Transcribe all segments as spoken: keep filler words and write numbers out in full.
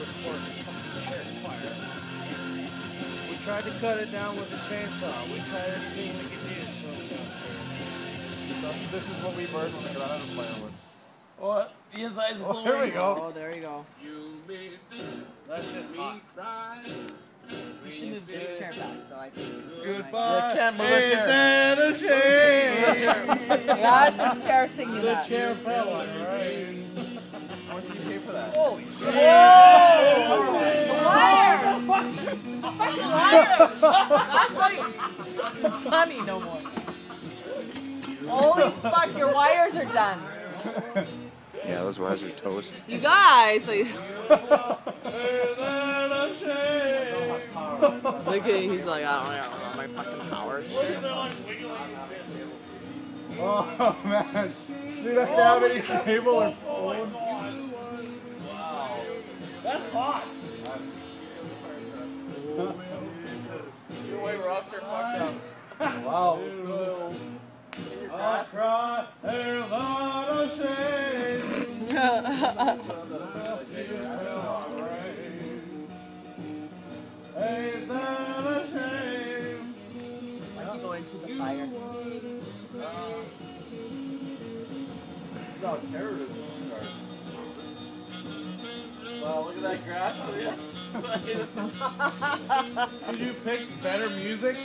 support fucking chair fire. We tried to cut it down with a chainsaw. We tried everything we could do, so So this is what we burned when we got out of firewood. What? The inside's Oh, glowing. here we go. Oh, there you go. that's just hot. You should move this chair back, though. I think. Goodbye. You can't move a Ain't chair. that a shame? Yeah, it's this chair singing The that. chair fell on, right? How much did you pay for that? Holy shit. Liars! Fucking liars! That's like funny no more. Holy fuck, your wires are done. Yeah, those wires are toast. You guys, like, look at he's like, I don't know, my fucking power shit. Oh man, dude, I don't have any cable or phone. Wow. That's hot. Your white rocks are fucked up. Wow. I cry a lot of shame. Ain't that a shame? Let's go into the fire. This is how terrorism starts. Wow, look at that grass over here. Did you pick better music?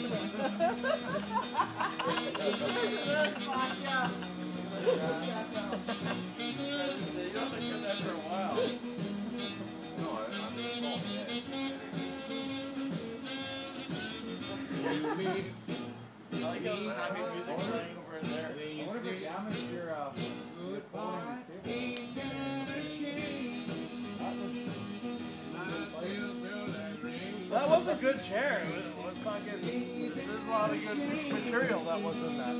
I like how there's happy music playing over in there. I wonder if it damaged your, uh, your phone and That was a good chair. Let's not get. There's a lot of good material that was in that.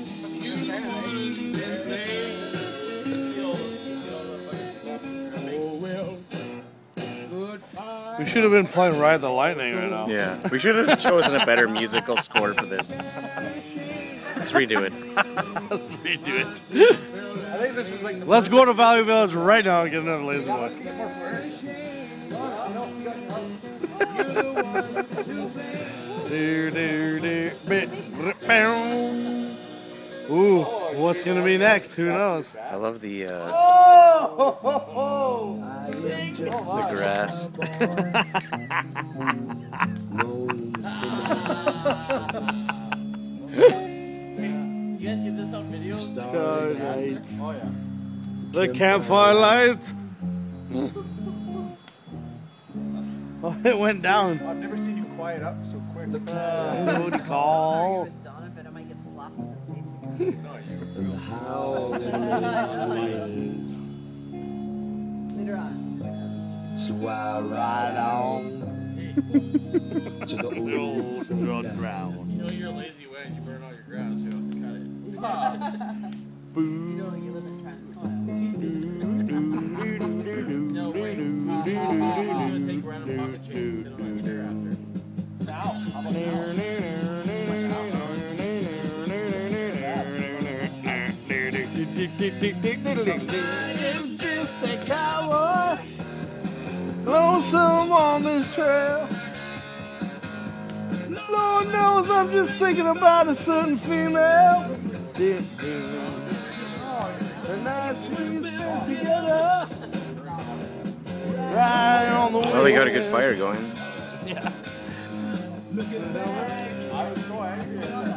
We should have been playing Ride the Lightning right now. Yeah, we should have chosen a better musical score for this. Let's redo it. Let's redo it. I think this is like the Let's go to Valley Village right now and get another lazy one. Do, do, do, bit, bow. Ooh, what's gonna be next? Who knows? I love the uh, Oh, ho, ho. the grass. You guys get this on video? Good night. Oh yeah. The campfire light. Oh, it went down. I've never seen you quiet up so quick. Uh, good call. Donovan, I might get slapped in the face. Later on. So I ride on to the old Old ground. You know you're lazy when you burn all your grass, you have to cut it. You know you live in Transcontinental. No, wait. Uh, uh, uh, I'm gonna take random pocket change and sit on that chair after. Now, how about now? I'm just a cowboy, lonesome on this trail. Lord knows I'm just thinking about a certain female. The nights we spent together, right on the way. Well, we got a good fire going. Yeah. I was so angry at that.